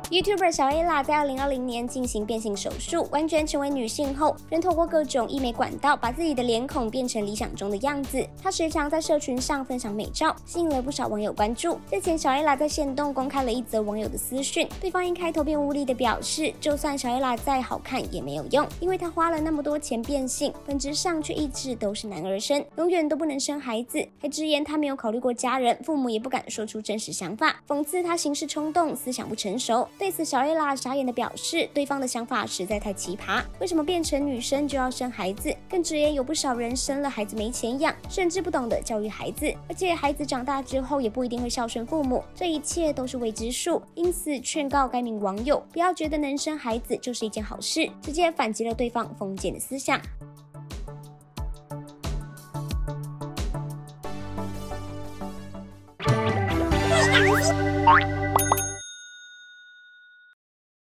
YouTuber 小 A 啦，在2020年进行变性手术，完全成为女性后，仍透过各种医美管道，把自己的脸孔变成理想中的样子。她时常在社群上分享美照，吸引了不少网友关注。日前，小 A 啦在限动公开了一则网友的私讯，对方一开头便无力的表示，就算小 A 啦再好看也没有用，因为她花了那么多钱变性，本质上却一直都是男儿身，永远都不能生孩子。还直言她没有考虑过家人，父母也不敢说出真实想法，讽刺她行事冲动，思想不成熟。对此，小 A 啦傻眼的表示，对方的想法实在太奇葩，为什么变成女生就要生孩子？更直言有不少人生了孩子没钱养，甚至不懂得教育孩子，而且孩子长大之后也不一定会孝顺父母，这一切都是未知数。因此劝告该名网友不要觉得能生孩子就是一件好事，直接反击了对方封建的思想。